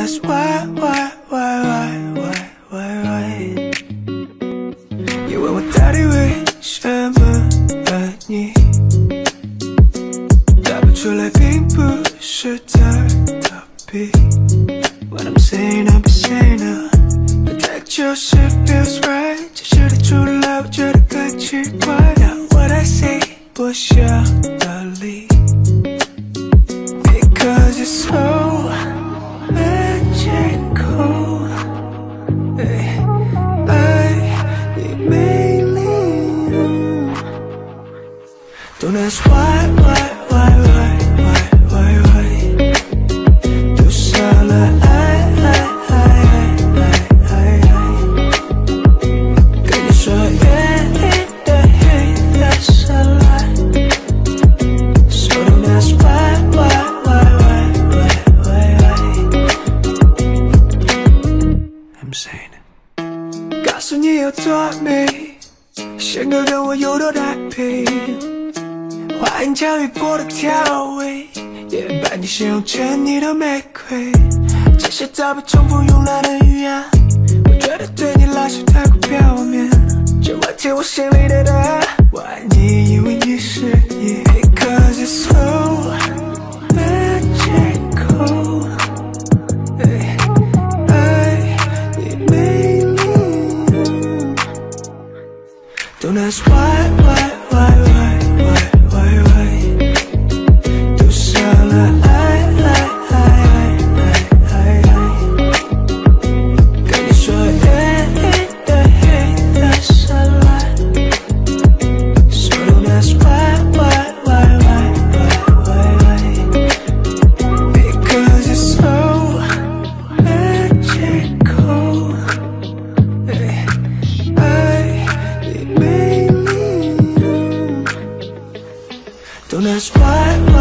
ask why. You问我到底为什么爱你，答不出来并不是在逃避。What I'm saying, I'm saying now， but that 就是 feels right， 这时的出来我觉得更奇怪。Now what I say， 我想道理 ，because it's so magical。爱你美丽。Don't ask why， 丢下了爱，跟你说愿意的 that's a lie。So don't ask why。I'm saying it。告诉你有多美，宪哥跟我有多搭配。花言巧语过的调味，也把你形容成你的玫瑰。这些早被重复用来的语言，我觉得对你来说太过表面。就我贴我心里的答案，我爱你，因为你是你。Because it's so magical。爱你美丽。Don't ask why。丢下了爱，跟你说愿意的 that's a lie。So don't ask why。Because it's so magical。爱你美丽。Don't ask why。